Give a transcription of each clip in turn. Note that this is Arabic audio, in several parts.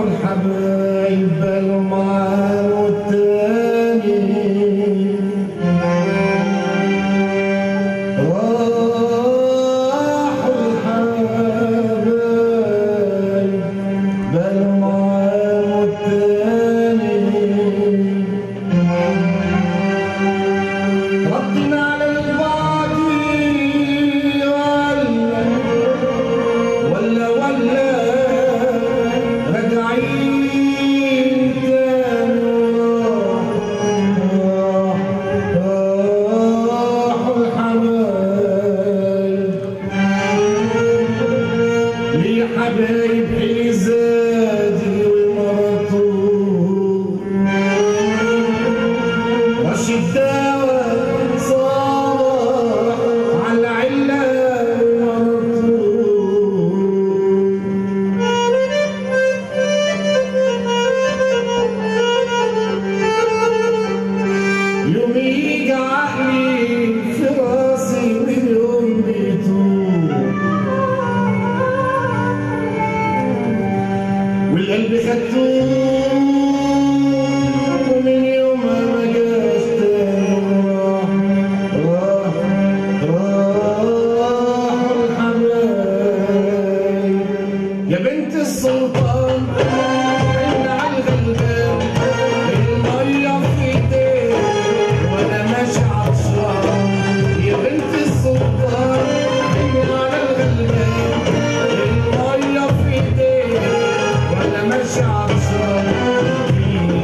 الحبايب المعان والتاني راحوا الحبايب المعان والتاني ردنا على البعض ولا راجعين تاني راحوا الحبايب ليه حبايب حزازي ومرته رشد دواء صالح على العلة يوم يجي عقلي في راسي واليوم بيتوب والقلب خدتوه ومن يوم ما جاش تاني راحوا الحبايب يا بنت السلطان حن على الغلبان المية في ايديك وانا ماشي عطشان يا بنت السلطان حن على الغلبان المية في ايديك وانا ماشي عطشان اديني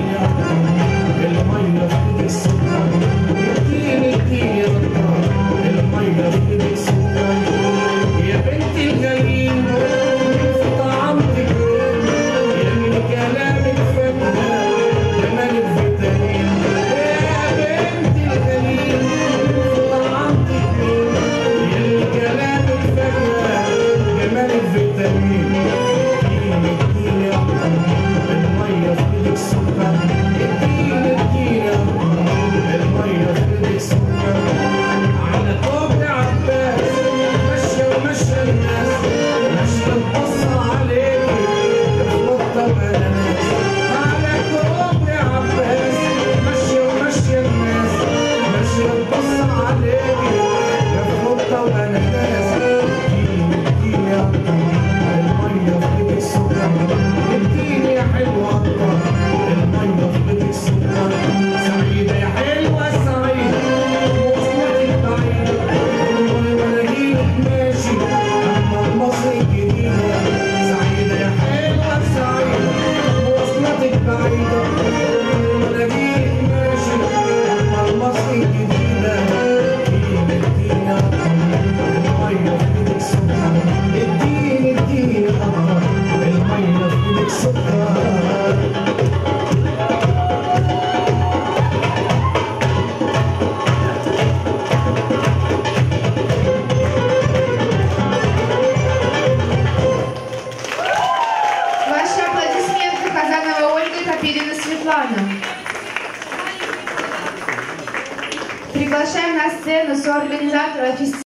المية في ايدك سلطان اديني المية في ايدك سلطان يا بنت الغليل في طعامتك يا من كلامك فاكهة جمالك فيتامين يا بنت الغليل في طعامتك يا من كلامك فاكهة جمالك فيتامين اديني المية في ايدك سلطان اديني المية في ايدك سلطان على كوبري عباس ماشية وماشية الناس ماشية تبص عليكي تتلطى بأناناس على كوبري عباس ماشية وماشية الناس ماشية تبص عليكي تتلطى بأناناس اديني المية في ايدك سلطان اديني يا حلوة المية في ايدك سلطان سعيدة يا حلوة سعيدة وصلتك بعيدة ومناجيلك ماشي أما مصر الجديدة سعيدة يا حلوة سعيدة وصلتك بعيدة ومناجيلك ماشي أما مصر الجديدة اديني المية في ايدك سلطان اديني المية في ايدك سلطان Ваши аплодисменты Казанова Ольга и Топилина Светлана. Приглашаем на сцену соорганизатора фестиваля.